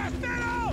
forastero!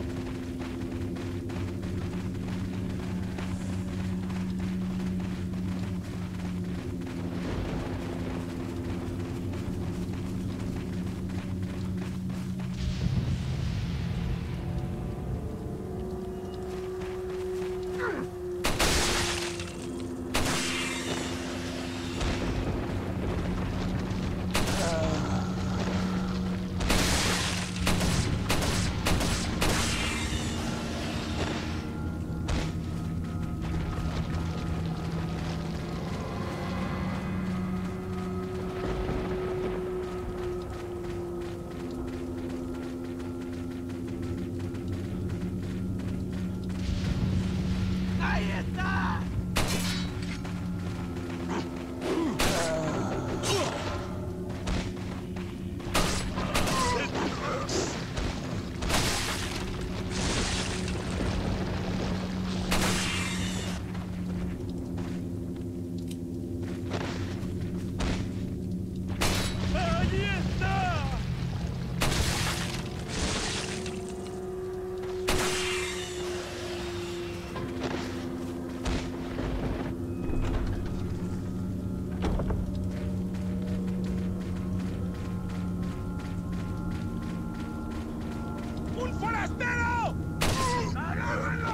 ¡Un forastero! ¡Agárrenlo!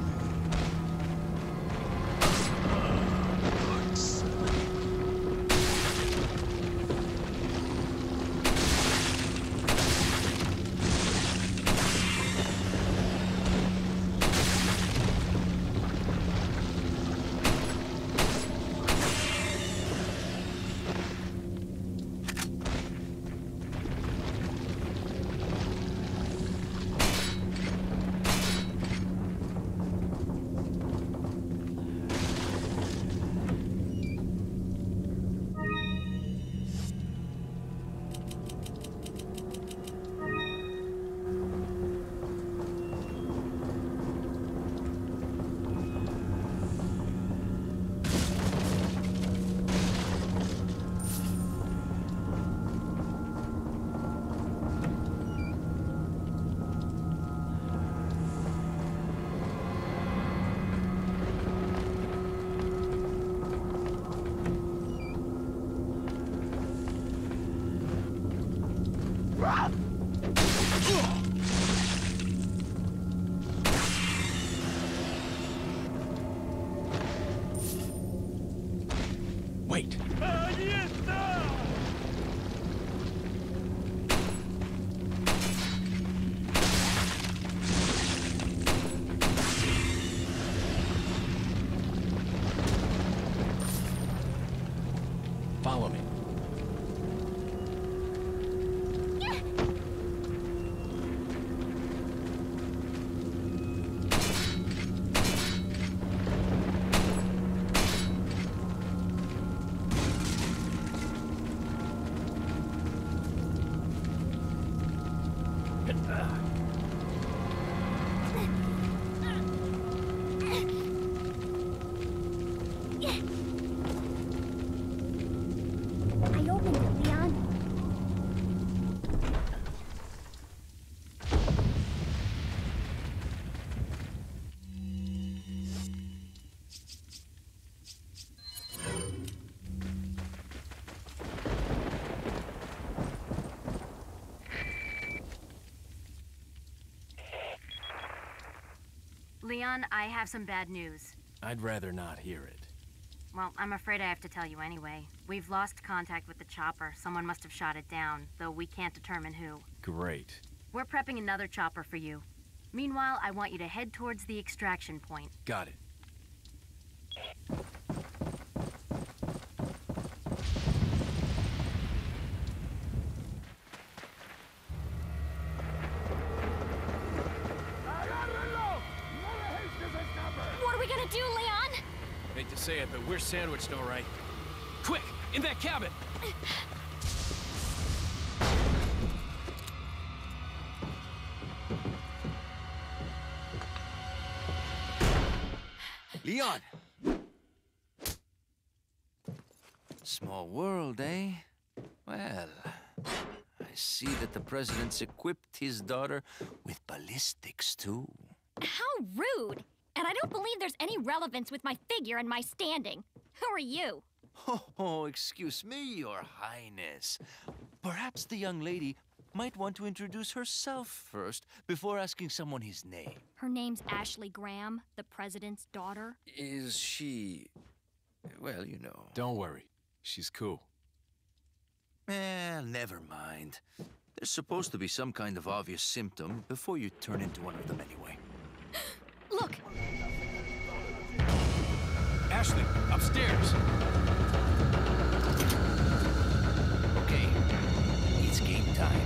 Wait. ¡Ahí está! Follow me. I opened it, Leon. Leon, I have some bad news. I'd rather not hear it. Well, I'm afraid I have to tell you anyway. We've lost contact with the chopper. Someone must have shot it down, though we can't determine who. Great. We're prepping another chopper for you. Meanwhile, I want you to head towards the extraction point. Got it. What are we gonna do, Leon? Hate to say it, but we're sandwiched all right. Quick! In that cabin! Leon! Small world, eh? Well, I I see that the president's equipped his daughter with ballistics, too. How rude! And I don't believe there's any relevance with my figure and my standing. Who are you? Oh, excuse me, Your Highness. Perhaps the young lady might want to introduce herself first before asking someone his name. Her name's Ashley Graham, the president's daughter. Is she... well, you know... Don't worry. She's cool. Never mind. There's supposed to be some kind of obvious symptom before you turn into one of them anyway. Look! Ashley, upstairs! Okay, it's game time.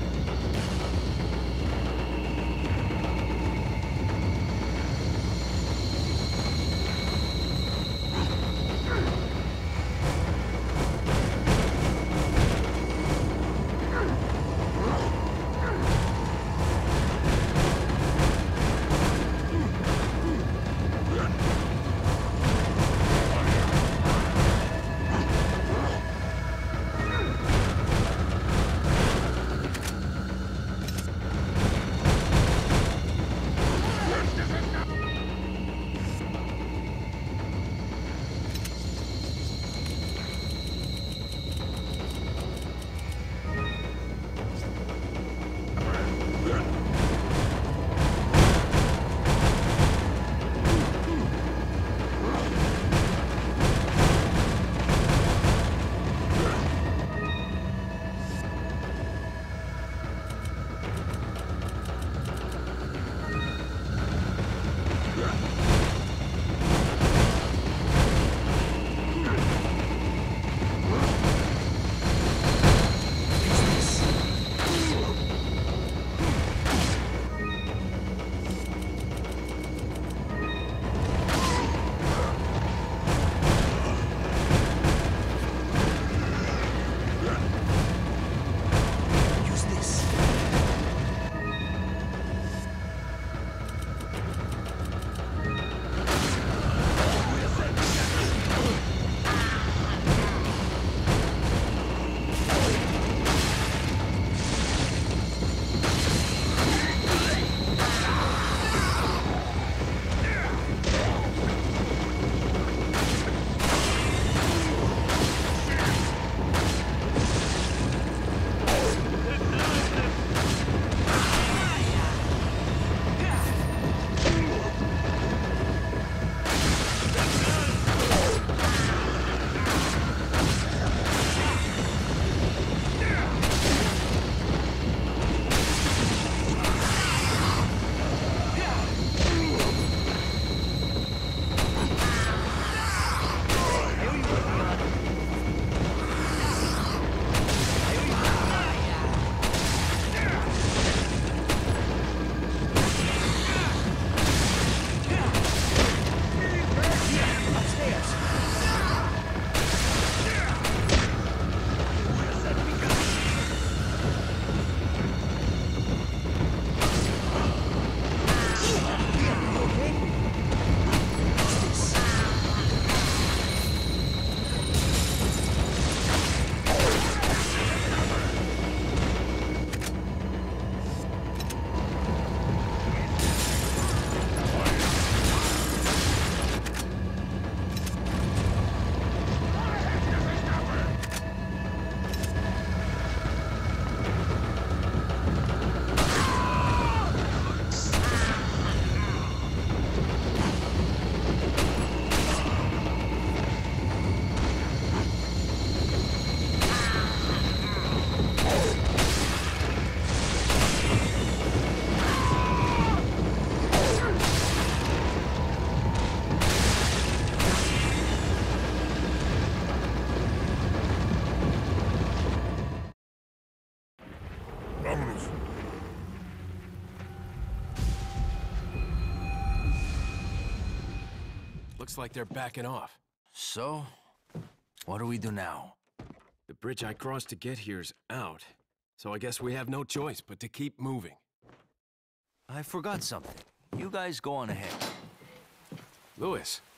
Looks like they're backing off. So, what do we do now? The bridge I crossed to get here's out, so I guess we have no choice but to keep moving. I forgot something. You guys go on ahead. Louis,